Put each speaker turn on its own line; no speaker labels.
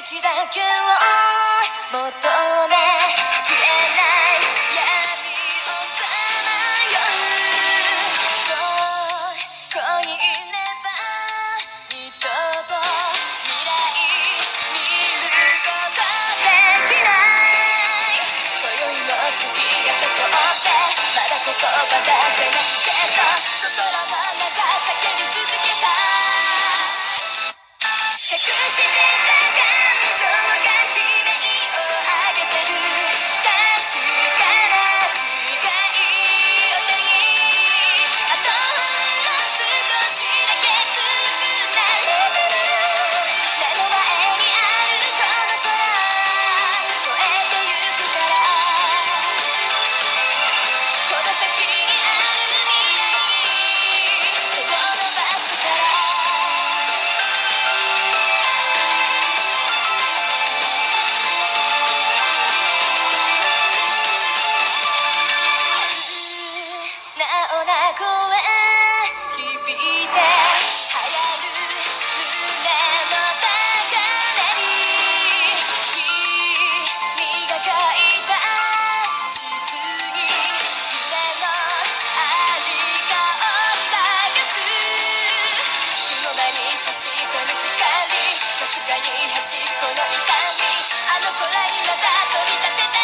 だけを求め消えない闇をさまようここにいれば二度と未来見ることできない今宵も月が誘ってまだ言葉出せないけど心の中叫び続けた隠してた感情が悲鳴を上げてる確かな違いを手にあとほんの少しだけ強くなれたなら目の前にあるこの空越えてゆくからこの先にある未来に手を伸ばすからなおな声響いて流行る胸の高鳴り君が書いた地図に夢のありかを探す雲間に差し込む光かすかに端っこの痛みあの空にまた飛び立てた